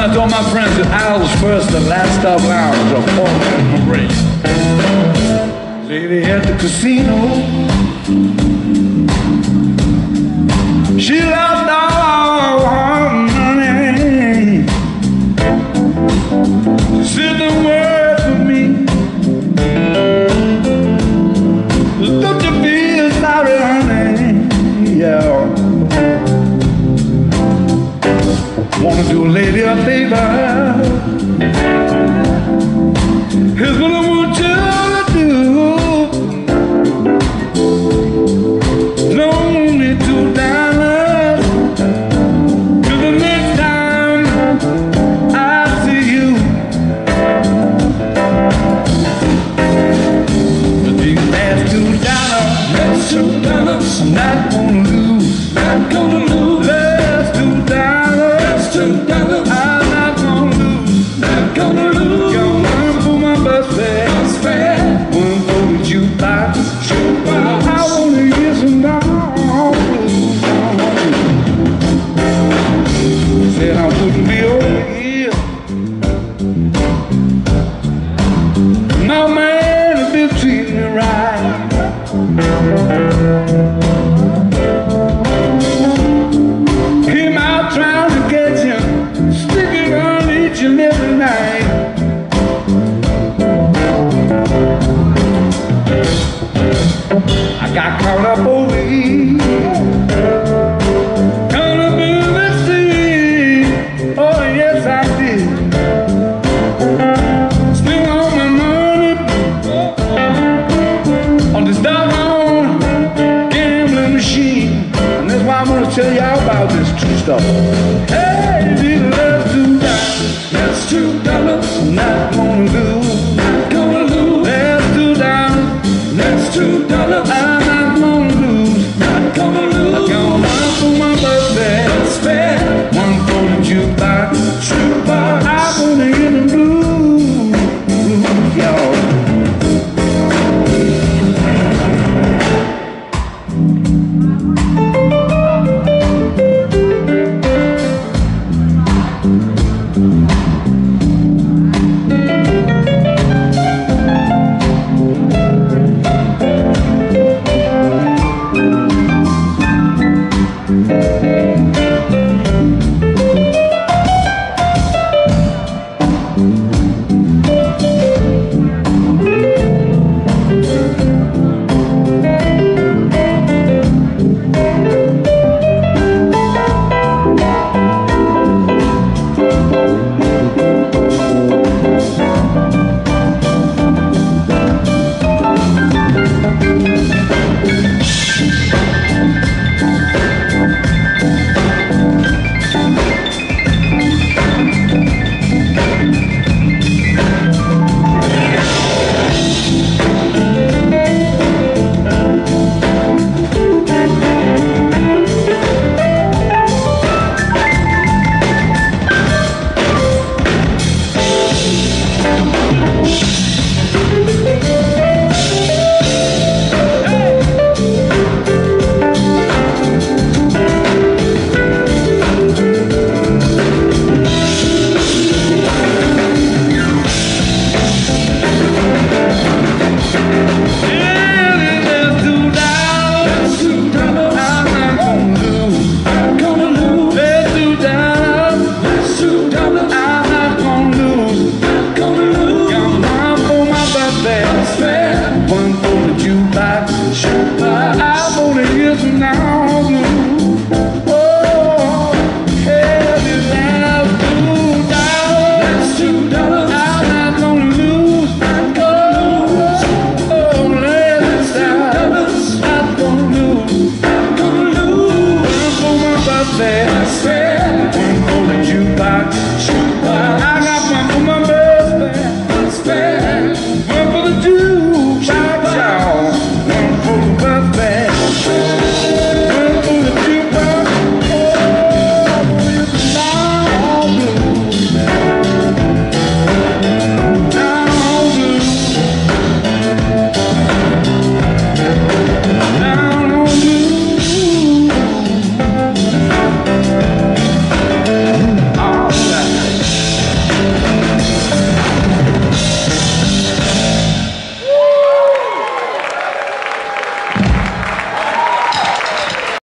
I told my friends that I was first, the last stop lounge of Portland Parade. Lady at the casino, she lost all her money. She said the word for me. Don't you feel sorry, honey? Yeah. Wanna do a lady a favor. Here's what I want you to do. Loan me $2 till the next time I see you. But these last $2, I'm not gonna lose. Not gonna lose. Last $2. I'm not gonna lose. Not gonna lose. Got one for my bus fare. One for the jukebox. I wanna hear some blues. Said I wouldn't be over here. No man has been treating me right. Came out trying to get you, sticking around each and every night. I got caught up over here, caught up in the sea. Oh yes I did. Still on my money on this doggone gambling machine. And that's why I'm gonna tell y'all about this true stuff. Hey, these last $2, I'm not gonna lose. Not gonna lose. Last $2, I'm not gonna lose. Not gonna lose. I got one for my bus fare, one for the jukebox. I'm gonna hear the blues, y'all.